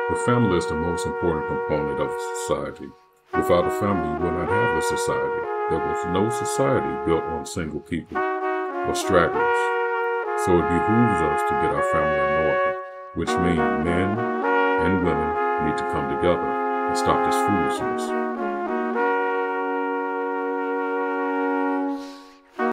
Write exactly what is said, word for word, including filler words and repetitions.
The family is the most important component of society. Without a family, you will not have a society. There was no society built on single people or stragglers. So it behooves us to get our family in order, which means men and women need to come together and stop this foolishness.